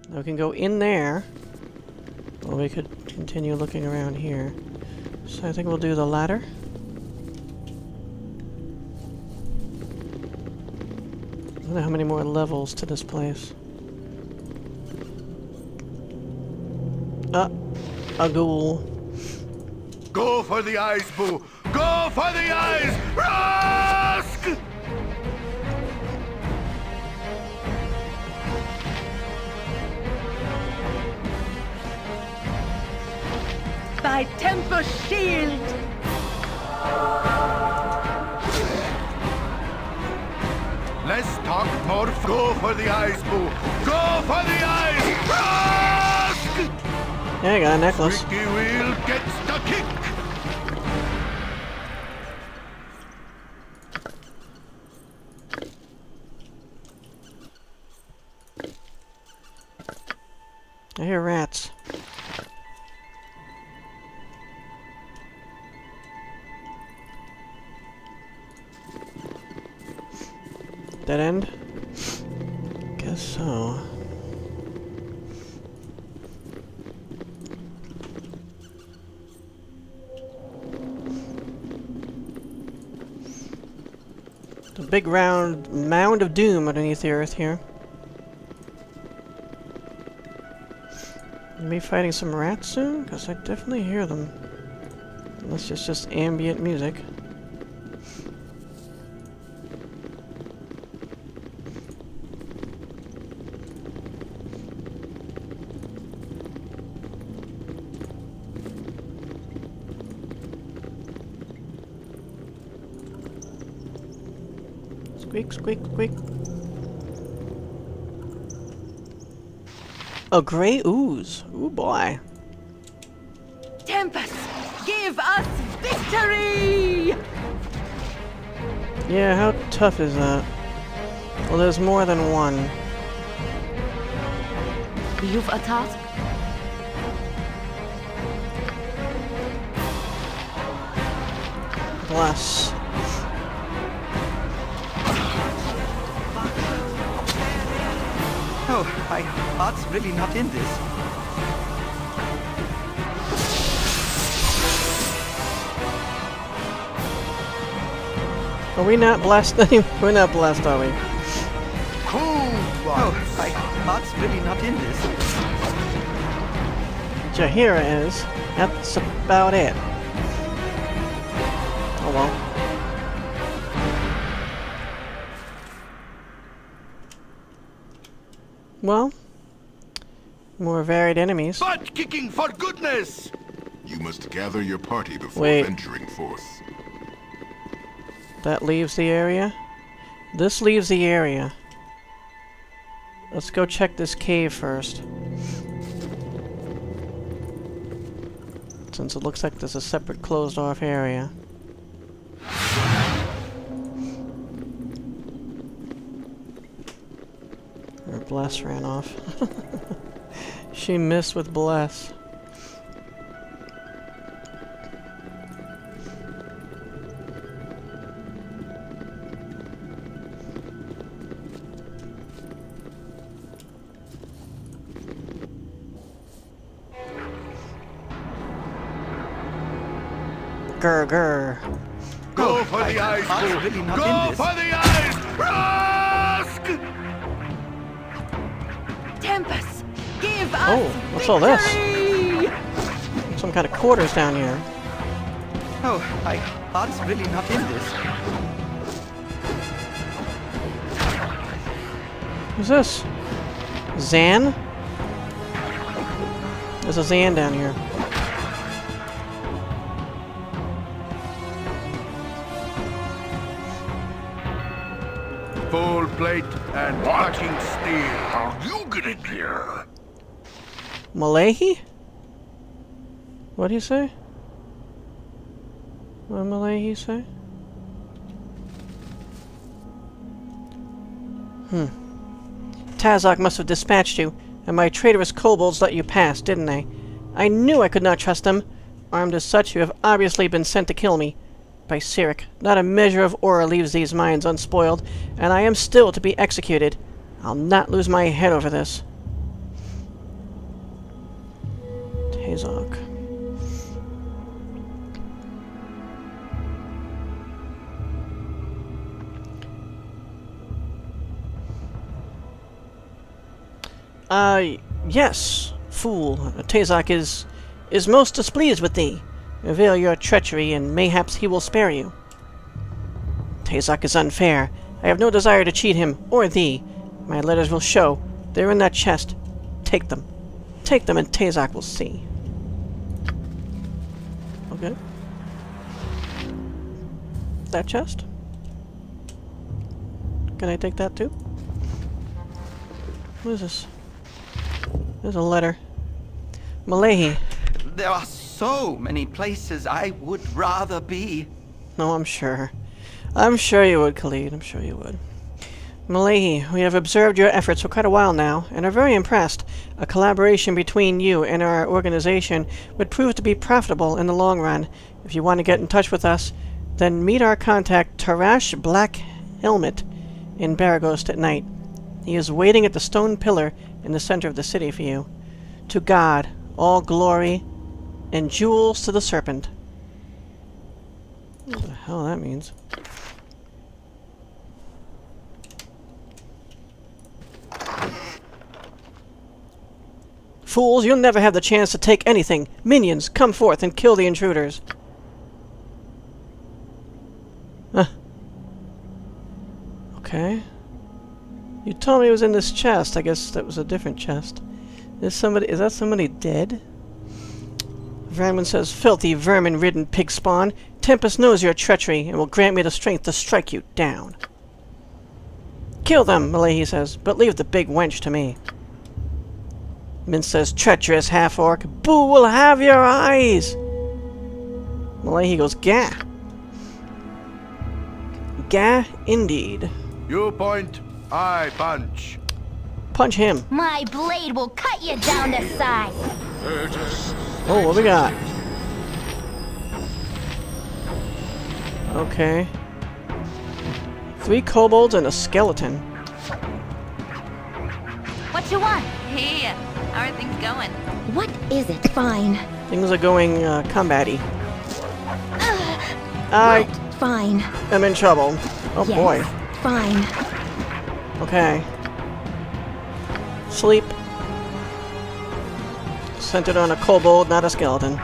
We can go in there, or we could continue looking around here. So I think we'll do the latter. I don't know how many more levels to this place. A ghoul. Go for the eyes, Boo! Go for the eyes! Rusk! Thy temper shield! Less talk, more go for the eyes, Boo! Go for the eyes! Rusk! Yeah, I got a necklace. Squeaky wheel gets the kick! I hear rats. Dead end? Guess so. The big round mound of doom underneath the earth here. Be fighting some rats soon? Because I definitely hear them. Unless it's just ambient music. Squeak, squeak, squeak. A grey ooze. Ooh boy. Tempest, give us victory! Yeah, how tough is that? Well, there's more than one. You've a task? Bless. Oh, my heart's really not in this. Are we not blessed? We're not blessed, are we? Oh, my heart's really not in this. Jaheira is. That's about it. Oh well. Well, more varied enemies. Butt kicking for goodness! You must gather your party before Wait. venturing forth. That leaves the area? This leaves the area. Let's go check this cave first. Since it looks like there's a separate closed-off area. Or Bless ran off. She missed with Bless. Grr, grr. Go for the eyes, Boo! Really not Go in this. for the eyes! Rusk! Tempest, give us Oh, what's all this? victory! Some kind of quarters down here. Oh, my heart's really not in this. Who's this? Zan? There's a Zan down here. Full plate and fucking steel. How you get in here? Mulahey? What'd he say? What did Mulahey say? Tazok must have dispatched you, and my traitorous kobolds let you pass, didn't they? I knew I could not trust them. Armed as such, you have obviously been sent to kill me. By Sirik, not a measure of aura leaves these mines unspoiled, and I am still to be executed. I'll not lose my head over this. Tazok. Yes, fool. Tazok is most displeased with thee. Reveal your treachery, and mayhaps he will spare you. Tazok is unfair. I have no desire to cheat him, or thee. My letters will show. They're in that chest. Take them. Take them, and Tazok will see. Okay. That chest? Can I take that too? What is this? There's a letter. Mulahey. There are so many places I would rather be. No, I'm sure. I'm sure you would, Khalid. I'm sure you would. Mulahey, we have observed your efforts for quite a while now, and are very impressed. A collaboration between you and our organization would prove to be profitable in the long run. If you want to get in touch with us, then meet our contact, Tarash Black Helmet, in Baragost at night. He is waiting at the stone pillar in the center of the city for you. To God, all glory, and jewels to the serpent. What the hell that means? Fools, you'll never have the chance to take anything. Minions, come forth and kill the intruders. Okay. You told me it was in this chest. I guess that was a different chest. Is that somebody dead? Vermin says, filthy, vermin-ridden pig spawn. Tempest knows your treachery and will grant me the strength to strike you down. Kill them, Mulahey says, but leave the big wench to me. Min says, treacherous half-orc. Boo will have your eyes! Mulahey goes, gah. Gah, indeed. You point, I punch. Punch him. My blade will cut you down to size. Oh, what we got? Okay. 3 kobolds and a skeleton. What you want? Hey, how are things going? What is it? Fine. Things are going combat-y. What? Fine. I'm in trouble. Oh Yes. boy. Fine. Okay. Sleep. Centered on a kobold, not a skeleton.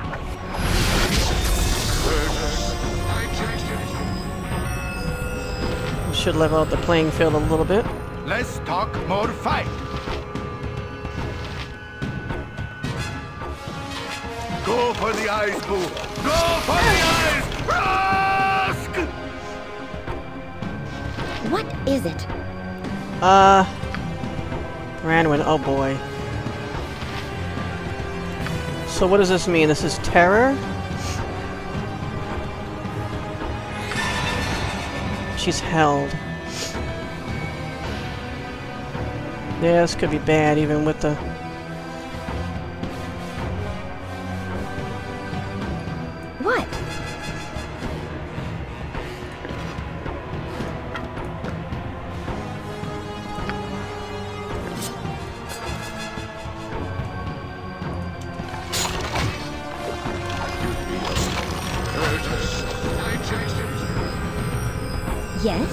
Should level out the playing field a little bit. Let's talk more fight. Go for the eyes, Boo. Go for the eyes. Rusk! What is it? Branwyn, oh boy. So what does this mean? This is terror? She's held. Yeah, this could be bad even with the... What? Yes?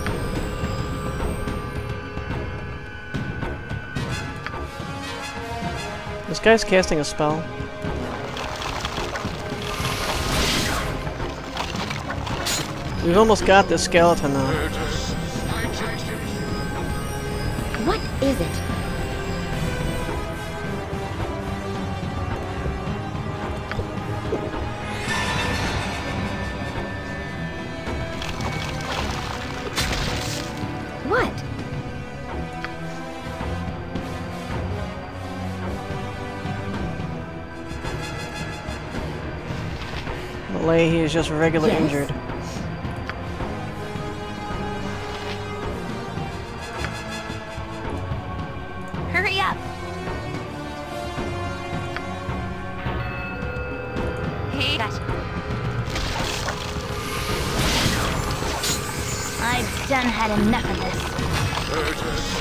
This guy's casting a spell. We've almost got this skeleton though. What is it? What? Mulahey is just regularly Yes. injured. Hurry up! Hey, Gotcha. I've done had enough of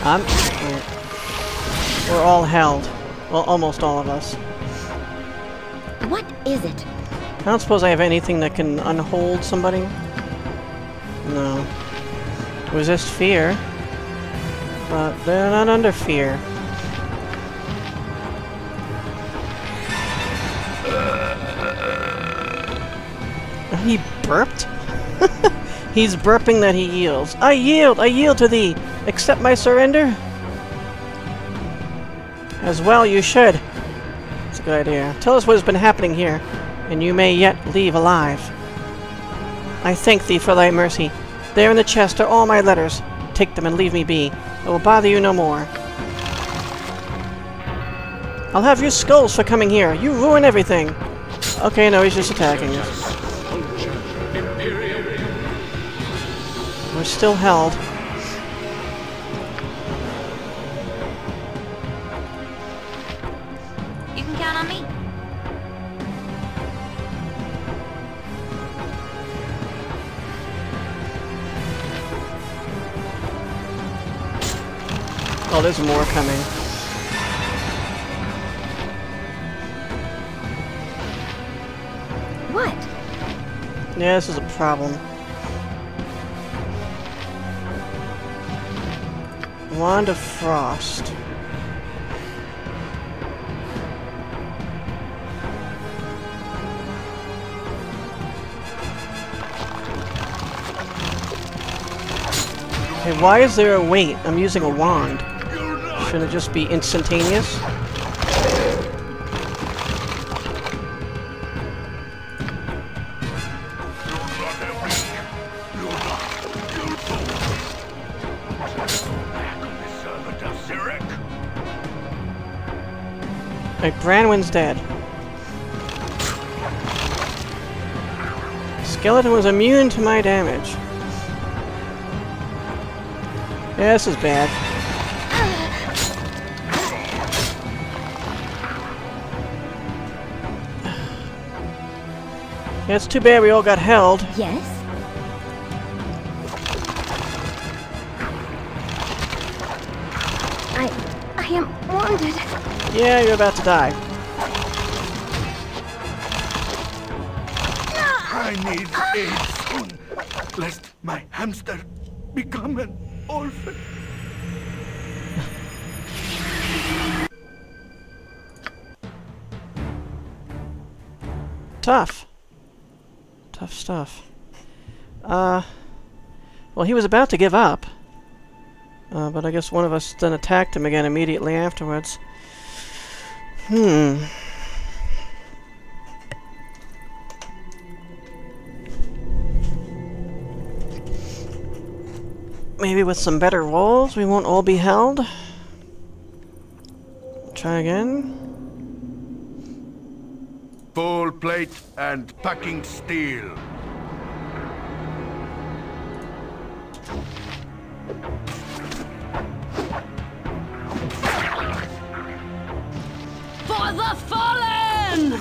this. We're all held. Well, almost all of us. What is it? I don't suppose I have anything that can unhold somebody? No. Resist fear. But they're not under fear. He burped? He's burping that he yields. I yield to thee! Accept my surrender? As well you should. That's a good idea. Tell us what has been happening here, and you may yet leave alive. I thank thee for thy mercy. There in the chest are all my letters. Take them and leave me be. I will bother you no more. I'll have your skulls for coming here. You ruin everything. Okay, no, he's just attacking us. We're still held. You can count on me. Oh, there's more coming. What? Yeah, this is a problem. Wand of Frost. Hey, why is there a wait? I'm using a wand. Shouldn't it just be instantaneous? Right, Branwen's dead. Skeleton was immune to my damage. Yeah, this is bad. Yeah, it's too bad we all got held. Yes? I am wounded. Yeah, you're about to die. I need aid soon, lest my hamster become an orphan. Tough. Tough stuff. Well, he was about to give up. But I guess one of us then attacked him again immediately afterwards. Maybe with some better rolls, we won't all be held. Try again. Full plate and packing steel. For the fallen!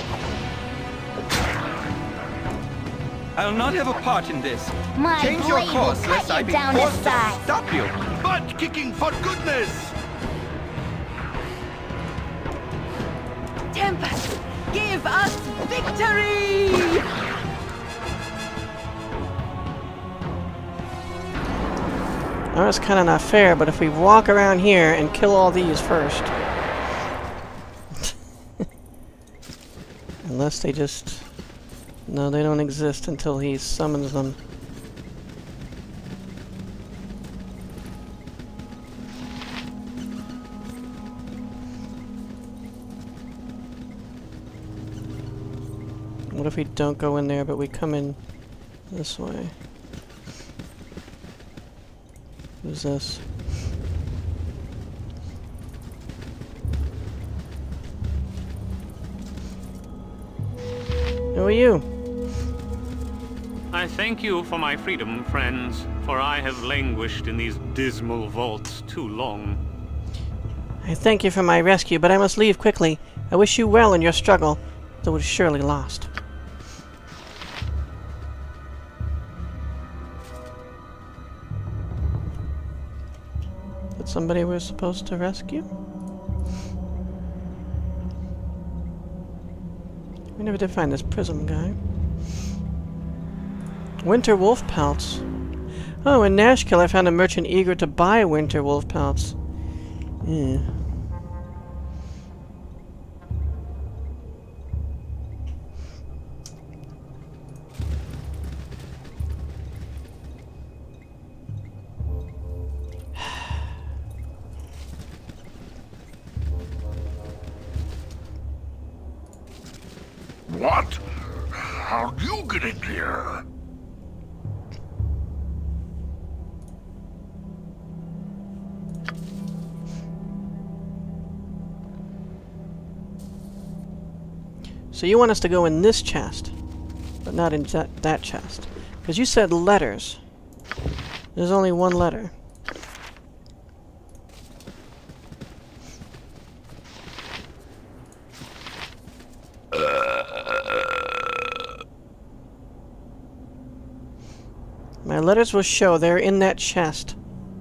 I'll not have a part in this. My Change your blade course, will lest cut I you be down to forced to size. stop you. Butt kicking for goodness! Tempest, give us victory! Now that's kind of not fair, but if we walk around here and kill all these first. Unless they just... No, they don't exist until he summons them. What if we don't go in there, but we come in this way? Who's this? Who are you? I thank you for my freedom, friends, for I have languished in these dismal vaults too long. I thank you for my rescue, but I must leave quickly. I wish you well in your struggle, though it is surely lost. Is somebody we're supposed to rescue? never did find this prism guy. Winter wolf pelts. Oh, in Nashkill I found a merchant eager to buy winter wolf pelts. Yeah. What? How'd you get in here? So you want us to go in this chest, but not in that chest. Because you said letters. There's only one letter. My letters will show they're in that chest.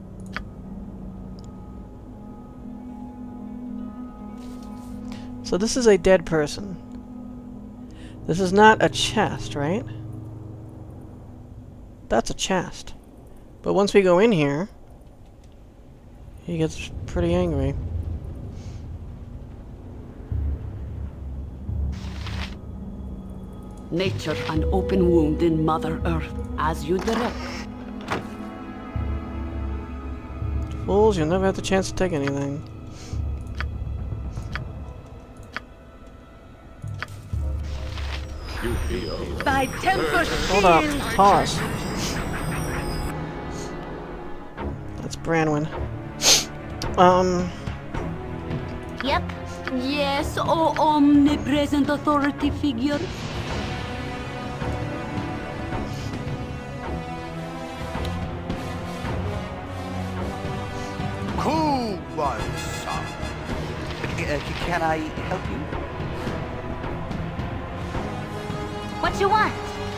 So this is a dead person. This is not a chest, right? That's a chest. But once we go in here, he gets pretty angry. Nature an open wound in Mother Earth, as you direct. Fools, you'll never have the chance to take anything. Thy temper Hold up. Pause. That's Branwyn. Yep. Yes, O omnipresent authority figure. Kobolds. Can I help you? What you want?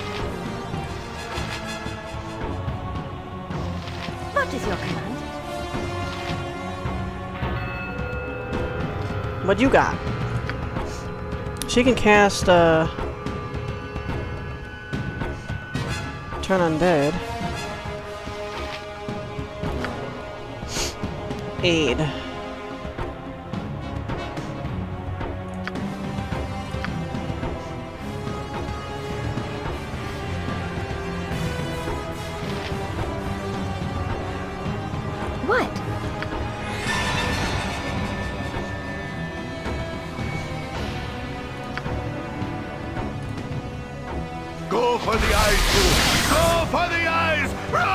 What is your command? What you got? She can cast, Turn Undead. Aid. What? Go for the eyes, Boo! Go for the eyes!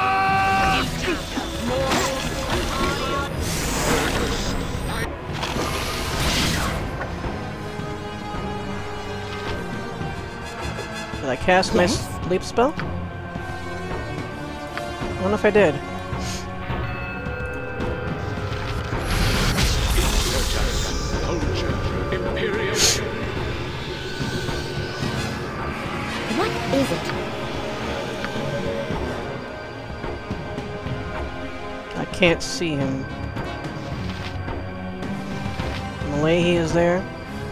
Did I cast my sleep spell? I don't know if I did. What is it? I can't see him. Mulahey is there.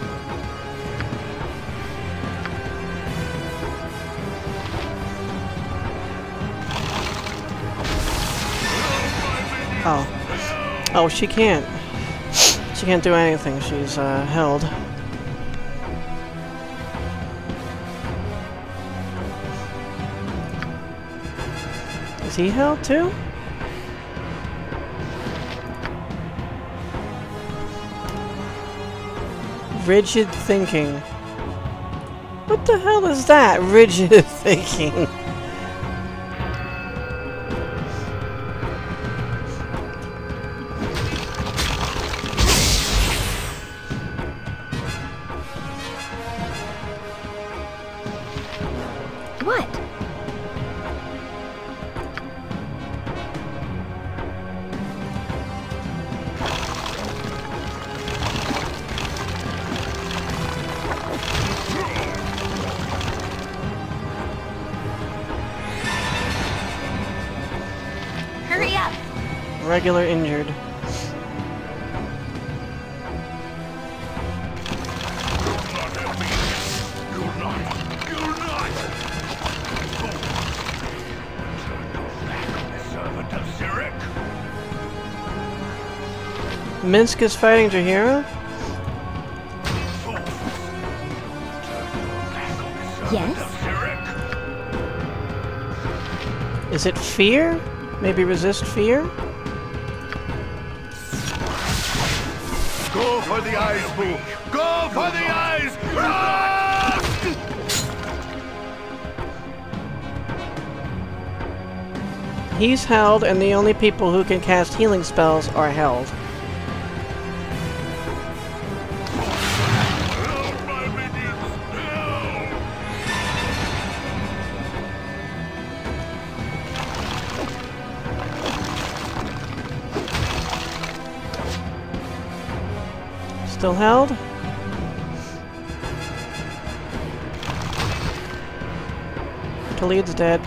Oh. Oh, she can't. She can't do anything. She's, held. Is he held too? Rigid thinking. What the hell is that? Rigid thinking. What? Hurry up! Regular injured. You'll Minsk is fighting Jaheira? Yes? Is it fear? Maybe resist fear? Go for the eyes, Boo! Go for the eyes! Rusk! He's held, and the only people who can cast healing spells are held. Still held? Khalid's dead.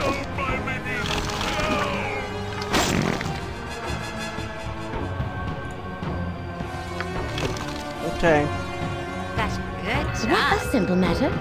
Okay. That's good What a job. simple matter.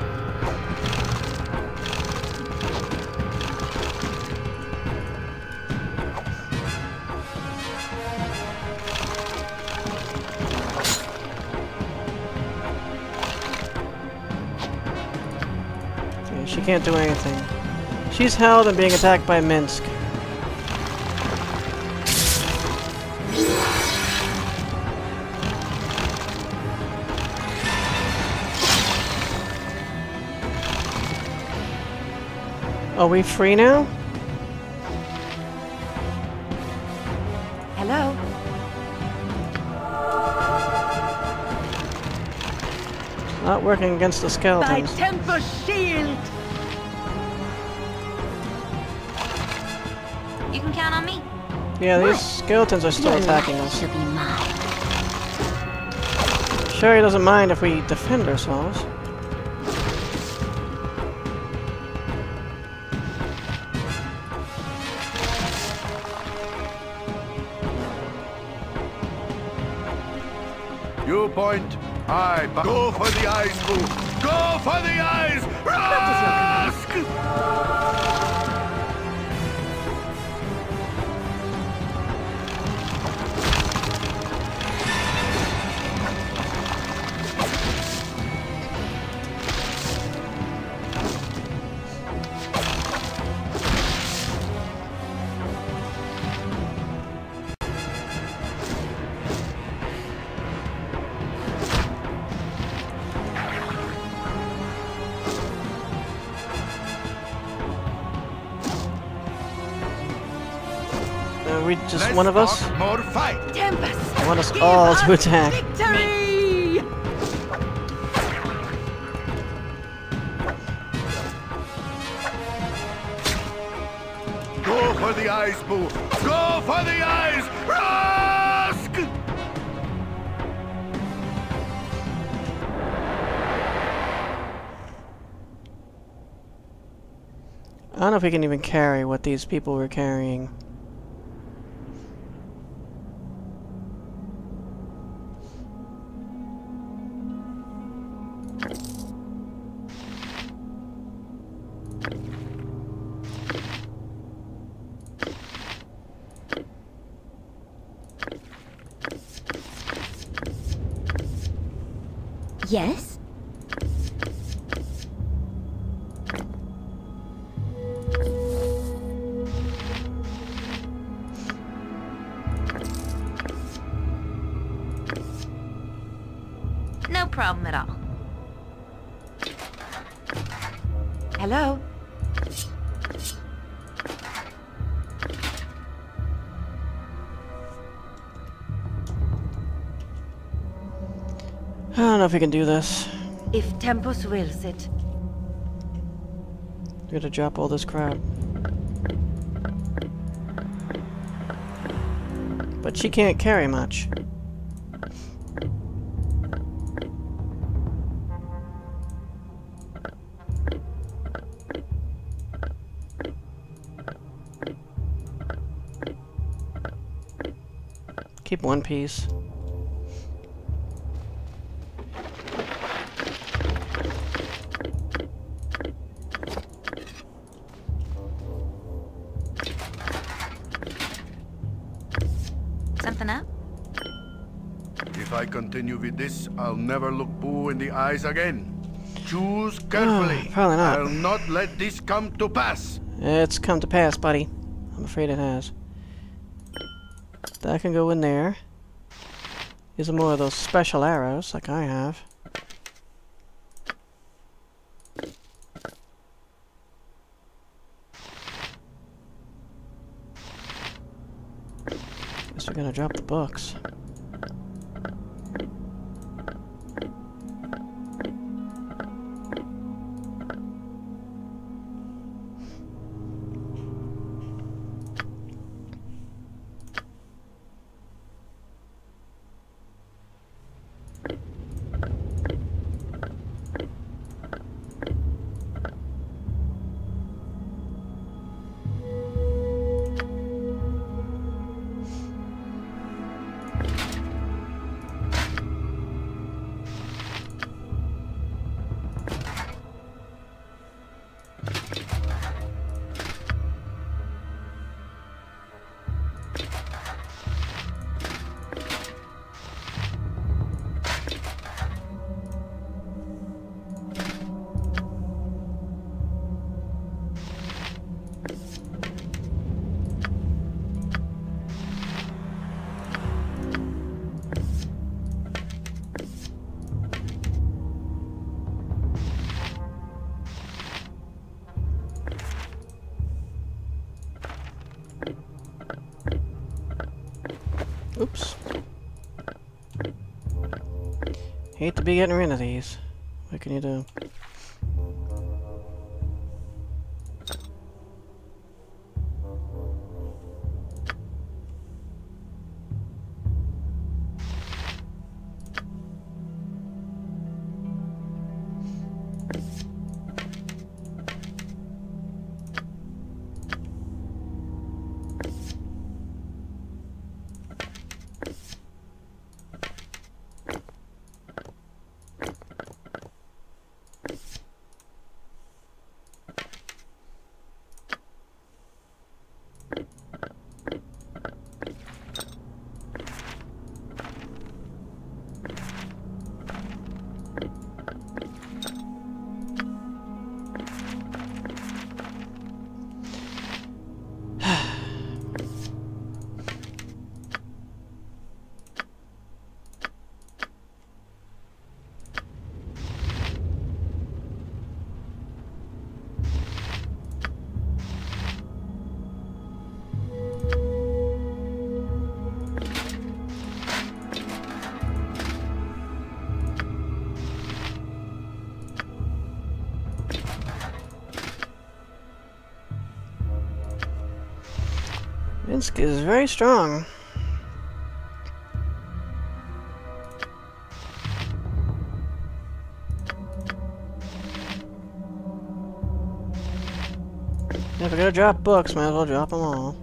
Okay, she can't do anything. She's held and being attacked by Minsk. Are we free now? Hello? Not working against the By skeletons. Tempest shield! You can count on me. Yeah, these skeletons are still Your attacking life us. shall be mine. Sure, he doesn't mind if we defend ourselves. You point. Go for the eyes, Boo! Go for the eyes! Rusk! We just Let's one of us? talk more fight. Tempest! I want us give all us to attack. Victory! Go for the eyes, Boo! Go for the eyes! Rusk! I don't know if we can even carry what these people were carrying. Yes? No problem at all. Hello? I don't know if we can do this. If Tempus wills it. We gotta drop all this crap. But she can't carry much. Keep one piece. Something up? I continue with this, I'll never look Boo in the eyes again. Choose carefully. Probably not. I'll not let this come to pass. It's come to pass, buddy. I'm afraid it has. That can go in there. These are more of those special arrows, like I have. Guess we're gonna drop the books. Oops. Hate to be getting rid of these. What can you do? Minsk is very strong. If we're gonna drop books, might as well drop them all.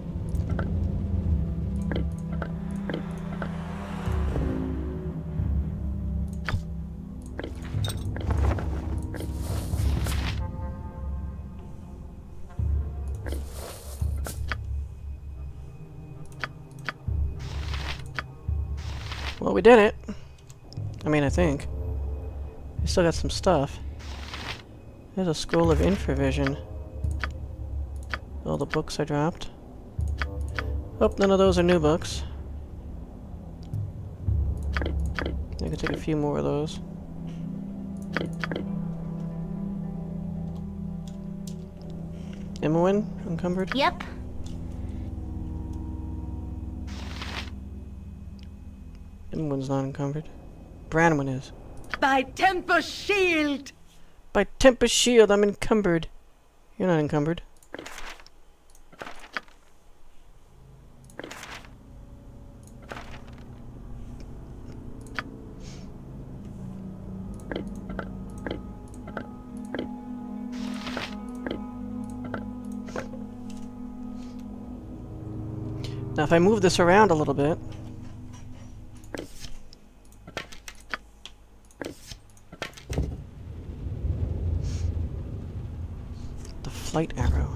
Well, we did it. I mean, I think. We still got some stuff. There's a scroll of infravision. All the books I dropped. Oh, none of those are new books. I can take a few more of those. Imoen, encumbered? Yep. Imoen's not encumbered. Branwen is. By Tempest Shield! By Tempest Shield, I'm encumbered. You're not encumbered. Now if I move this around a little bit... The flight arrow.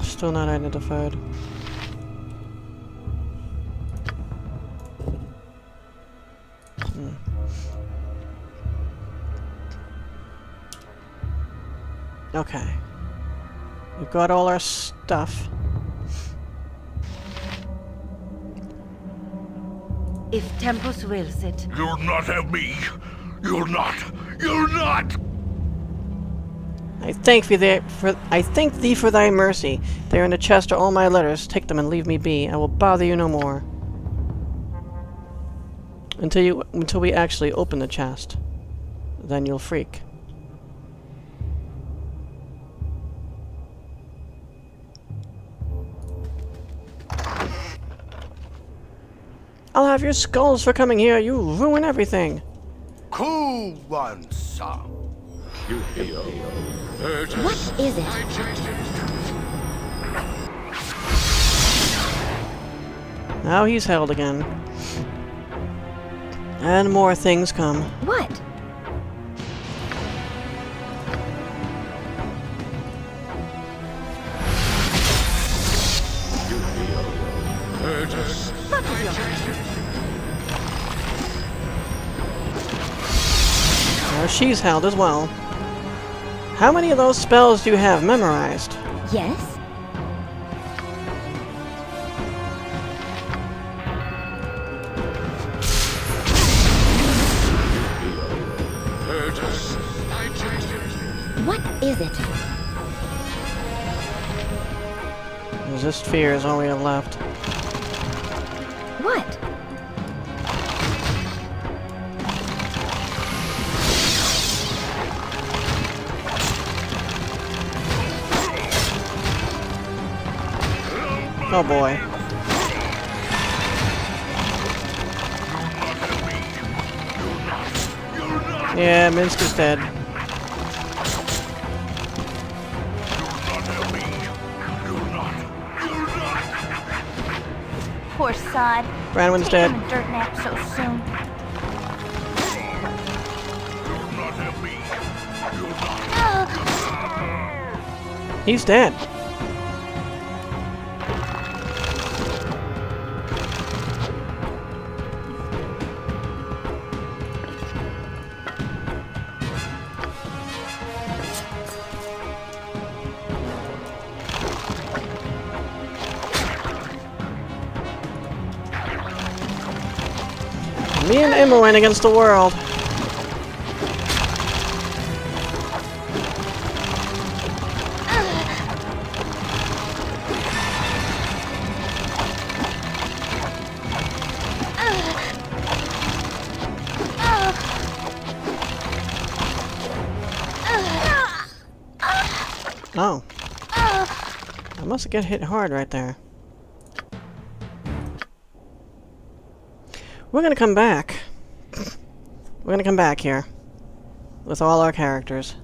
Still not identified. Okay. We've got all our stuff. If Tempus wills it. You'll not have me. You'll not. You'll not. I thank thee for thy mercy. There in the chest are all my letters. Take them and leave me be. I will bother you no more. Until we actually open the chest. Then you'll freak. I'll have your skulls for coming here. You ruin everything. Cool one, son. What is it? Now he's held again. And more things come. What? Now she's held as well. How many of those spells do you have memorized? Yes? What is it? Resist fear is all we have left. What? Oh boy. Yeah, Minsk is dead. Poor sod. Branwen's dead. Taking a dirt nap so soon. He's dead. Me and Emma went against the world. Oh. I must have got hit hard right there. We're gonna come back. We're gonna come back here. With all our characters.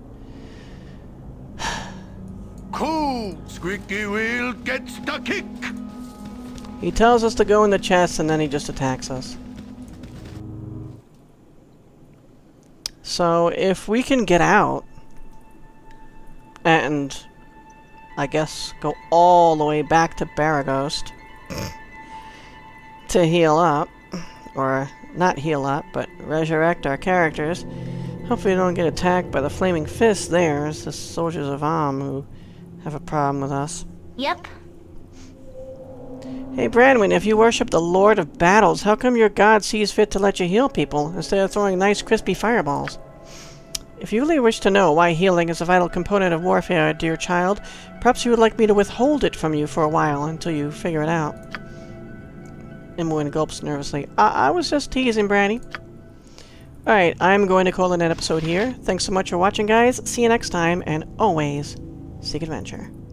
Cool! Squeaky wheel gets the kick! He tells us to go in the chest and then he just attacks us. So if we can get out and I guess go all the way back to Baragost to heal up, or not heal up, but resurrect our characters. Hopefully we don't get attacked by the flaming fists there, as the soldiers of Am who have a problem with us. Yep. Hey Branwen, if you worship the Lord of Battles, how come your god sees fit to let you heal people instead of throwing nice crispy fireballs? If you really wish to know why healing is a vital component of warfare, dear child, perhaps you would like me to withhold it from you for a while until you figure it out. Imoen gulps nervously. I was just teasing, Branny. Alright, I'm going to call it an episode here. Thanks so much for watching, guys. See you next time, and always seek adventure.